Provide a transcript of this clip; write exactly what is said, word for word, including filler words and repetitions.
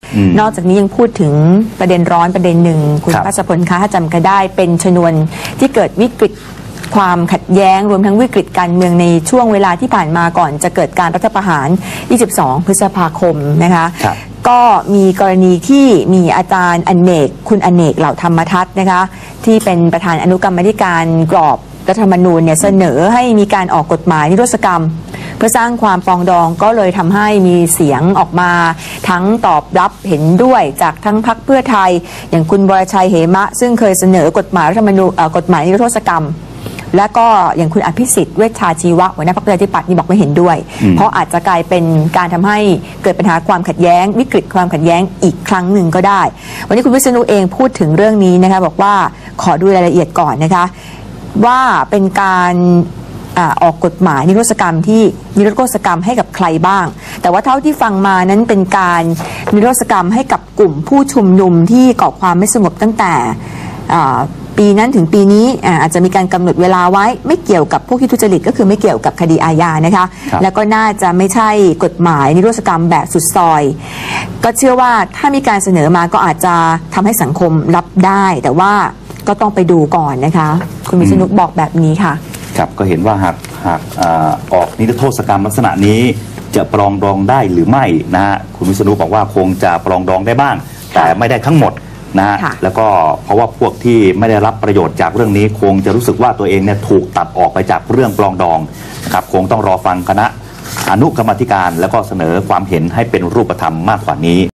นอกจากนี้ยังพูดถึงประเด็นร้อนประเด็นหนึ่งคุณพัชพลคะถ้าจำกันได้เป็นชนวนที่เกิดวิกฤตความขัดแย้งรวมทั้งวิกฤตการเมืองในช่วงเวลาที่ผ่านมาก่อนจะเกิดการรัฐประหารยี่สิบสองพฤษภาคมนะคะก็มีกรณีที่มีอาจารย์อเนกคุณอเนกเหล่าธรรมทัศน์นะคะที่เป็นประธานอนุกรรมธิการกรอบรัฐธรรมนูญเนี่ยเสนอให้มีการออกกฎหมายนิรโทษกรรมเพื่อสร้างความปรองดองก็เลยทำให้มีเสียงออกมาทั้งตอบรับเห็นด้วยจากทั้งพรรคเพื่อไทยอย่างคุณวรชัยเหมะซึ่งเคยเสนอกฎหมายรัฐธรรมนูญกฎหมายนิรโทษกรรมและก็อย่างคุณอภิสิทธิ์เวชชาชีวะหัวหน้าพรรคประชาธิปัตย์นี่บอกไม่เห็นด้วยเพราะอาจจะกลายเป็นการทำให้เกิดปัญหาความขัดแย้งวิกฤตความขัดแย้งอีกครั้งหนึ่งก็ได้วันนี้คุณวิษณุเองพูดถึงเรื่องนี้นะคะบอกว่าขอดูรายละเอียดก่อนนะคะว่าเป็นการออกกฎหมายนิรโทษกรรมที่นิรโทษกรรมให้กับใครบ้างแต่ว่าเท่าที่ฟังมานั้นเป็นการนิรโทษกรรมให้กับกลุ่มผู้ชุมนุมที่ก่อความไม่สงบตั้งแต่ปีนั้นถึงปีนี้อาจจะมีการกำหนดเวลาไว้ไม่เกี่ยวกับพวกที่ทุจริตก็คือไม่เกี่ยวกับคดีอาญานะคะแล้วก็น่าจะไม่ใช่กฎหมายนิรโทษกรรมแบบสุดซอยก็เชื่อว่าถ้ามีการเสนอมาก็อาจจะทำให้สังคมรับได้แต่ว่าก็ต้องไปดูก่อนนะคะคุณวิษณุบอกแบบนี้ค่ะครับก็เห็นว่าหากหากออกนิรโทษกรรมลักษณะนี้จะปรองดองได้หรือไม่นะฮะคุณวิษณุบอกว่าคงจะปรองดองได้บ้างแต่ไม่ได้ทั้งหมดนะฮะแล้วก็เพราะว่าพวกที่ไม่ได้รับประโยชน์จากเรื่องนี้คงจะรู้สึกว่าตัวเองเนี่ยถูกตัดออกไปจากเรื่องปรองดองนะครับคงต้องรอฟังคณะอนุกรรมาธิการแล้วก็เสนอความเห็นให้เป็นรูปธรรมมากกว่านี้